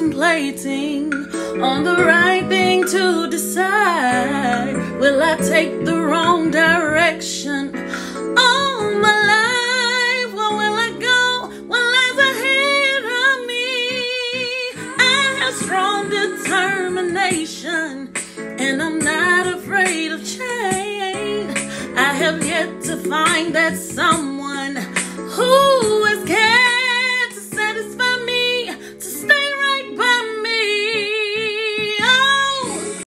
contemplating on the right thing to decide. Will I take the wrong direction all my life? Or will I go what lies ahead of me? I have strong determination, and I'm not afraid of change. I have yet to find that someone who is capable